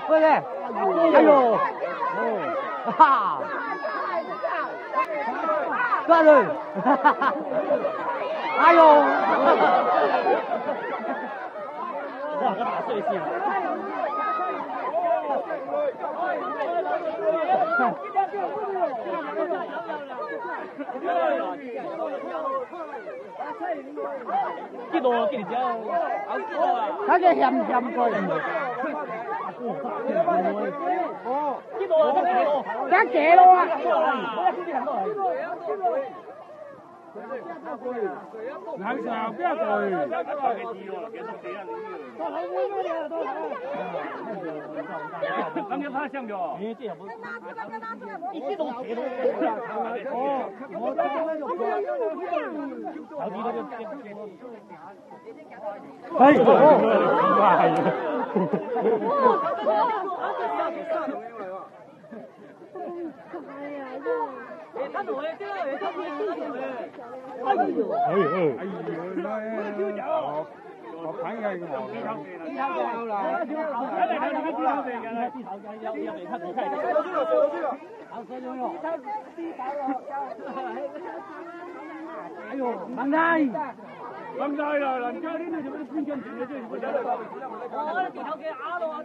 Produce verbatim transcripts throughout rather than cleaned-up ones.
对不对？哎呦，哈，对对，哎呦，哇，个大碎线。幾多幾條？睇隻鹹鹹過嚟。哦，幾多啊？得幾多？得幾多啊？冷茶邊一隊？咁樣拍上咗？誒，即係冇。你知道幾多？哦，我都有啲都係，他怎么这样？他不是哎呦！哎呦！哎呦！我睇嘅我。啲頭嘅啦。嚟嚟嚟，啲頭嘅嘅，啲頭嘅有有嚟出嚟出嚟。好，收咗咯。啲頭哎呦，唔該。咁晒啦，人家呢度做咩偏向前嘅啫？我哋啲頭嘅啞到啊！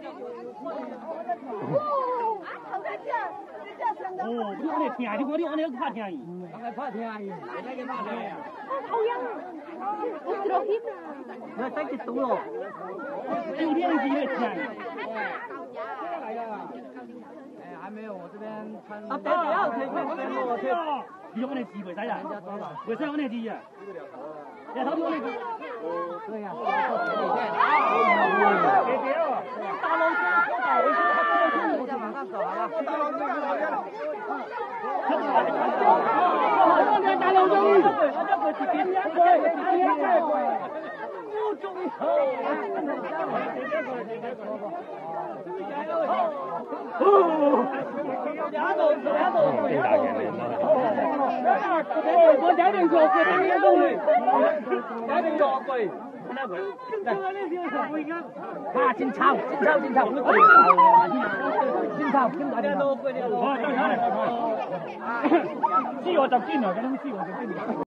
哦，你安尼聽，你看你安尼拍聽伊，安尼拍聽伊，你嚟拍聽啊！好呀，我知道添啊。你真係懂咯，今天幾月聽？來了。哎，還沒有，我這邊穿。啊，對對，要可以可以可以我去。你安尼字為使啊？為使安尼字啊？你頭先安尼字。對呀。大龍蝦，大龍蝦，我再往上走好吧？大龍蝦，大龍蝦，我這不是點樣嘅？不重我家庭做嘅啲都係，家庭做嘅。啊！真臭，真臭，真臭！真臭，真大啲都貴啲。知我就知啊，咁知我就知。